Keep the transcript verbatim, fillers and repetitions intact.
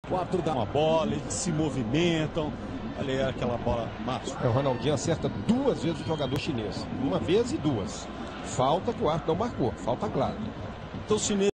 O árbitro dá uma bola, eles se movimentam. Olha aí aquela bola, Márcio. É, o Ronaldinho acerta duas vezes o jogador chinês. Uma vez e duas. Falta que o árbitro não marcou. Falta clara. Então o chinês